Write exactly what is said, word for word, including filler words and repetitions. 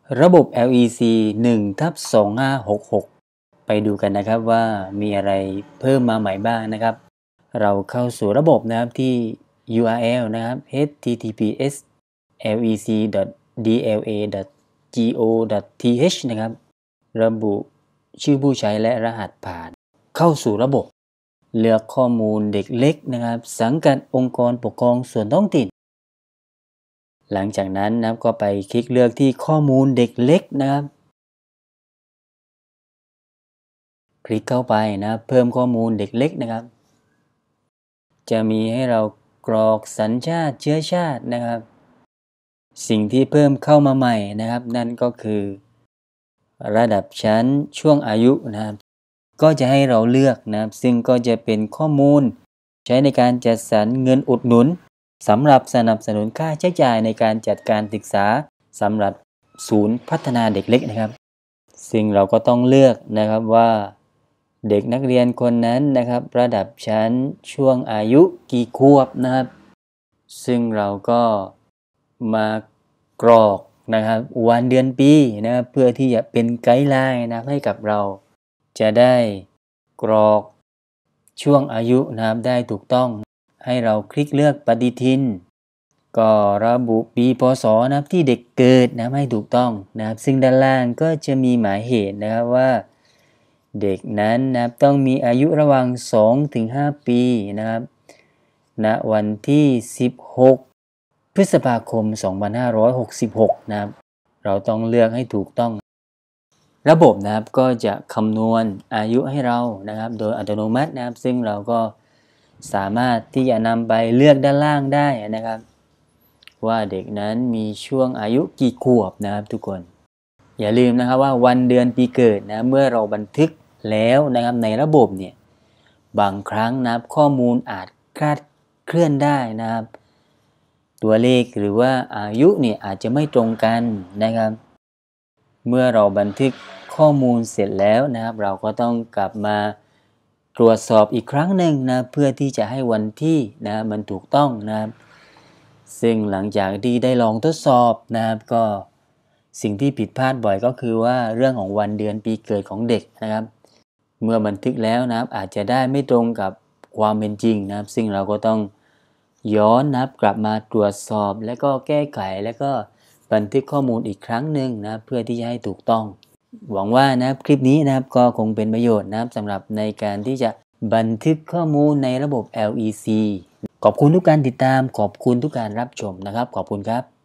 ระบบ แอล อี ซี หนึ่ง ทับ สองห้าหกหก ไปดูกันนะครับว่ามีอะไรเพิ่มมาใหม่บ้างนะครับเราเข้าสู่ระบบนะครับที่ ยู อาร์ แอล นะครับ เอช ที ที พี เอส แอล อี ซี ดอท ดี แอล เอ ดอท จี โอ ดอท ที เอช นะครับระบุชื่อผู้ใช้และรหัสผ่านเข้าสู่ระบบเลือกข้อมูลเด็กเล็กนะครับสังกัดองค์กรปกครองส่วนท้องถิ่นหลังจากนั้นนะครับก็ไปคลิกเลือกที่ข้อมูลเด็กเล็กนะครับคลิกเข้าไปนะเพิ่มข้อมูลเด็กเล็กนะครับจะมีให้เรากรอกสัญชาติเชื้อชาตินะครับสิ่งที่เพิ่มเข้ามาใหม่นะครับนั่นก็คือระดับชั้นช่วงอายุนะครับก็จะให้เราเลือกนะครับซึ่งก็จะเป็นข้อมูลใช้ในการจัดสรรเงินอุดหนุนสำหรับสนับสนุนค่าใช้จ่ายในการจัดการศึกษาสำหรับศูนย์พัฒนาเด็กเล็กนะครับซึ่งเราก็ต้องเลือกนะครับว่าเด็กนักเรียนคนนั้นนะครับระดับชั้นช่วงอายุกี่ขวบนะครับซึ่งเราก็มากรอกนะครับวันเดือนปีนะครับเพื่อที่จะเป็นไกด์ไลน์นะครับให้กับเราจะได้กรอกช่วงอายุนะครับได้ถูกต้องให้เราคลิกเลือกปฏิทินก็ระบุปีพศนะครับที่เด็กเกิดนะครับให้ถูกต้องนะครับซึ่งด้านล่างก็จะมีหมายเหตุนะครับว่าเด็กนั้นนะครับต้องมีอายุระหว่าง สองถึงห้า ปีนะครับณวันที่สิบหกพฤษภาคมสองพันห้าร้อยหกสิบหกนะครับเราต้องเลือกให้ถูกต้องระบบนะครับก็จะคำนวณอายุให้เรานะครับโดยอัตโนมัตินะครับซึ่งเราก็สามารถที่จะนำไปเลือกด้านล่างได้นะครับว่าเด็กนั้นมีช่วงอายุกี่ขวบนะครับทุกคนอย่าลืมนะครับว่าวันเดือนปีเกิดนะเมื่อเราบันทึกแล้วนะครับในระบบเนี่ยบางครั้งนะครับข้อมูลอาจคลาดเคลื่อนได้นะครับตัวเลขหรือว่าอายุเนี่ยอาจจะไม่ตรงกันนะครับเมื่อเราบันทึกข้อมูลเสร็จแล้วนะครับเราก็ต้องกลับมาตรวจสอบอีกครั้งหนึ่งนะเพื่อที่จะให้วันที่นะมันถูกต้องนะครับซึ่งหลังจากที่ได้ลองทดสอบนะครับก็สิ่งที่ผิดพลาดบ่อยก็คือว่าเรื่องของวันเดือนปีเกิดของเด็กนะครับเมื่อบันทึกแล้วนะครับอาจจะได้ไม่ตรงกับความเป็นจริงนะครับซึ่งเราก็ต้องย้อนนะครับกลับมาตรวจสอบแล้วก็แก้ไขแล้วก็บันทึกข้อมูลอีกครั้งหนึ่งนะเพื่อที่จะให้ถูกต้องหวังว่านะครับคลิปนี้นะครับก็คงเป็นประโยชน์นะครับสำหรับในการที่จะบันทึกข้อมูลในระบบ แอล อี ซี ขอบคุณทุกการติดตามขอบคุณทุกการรับชมนะครับขอบคุณครับ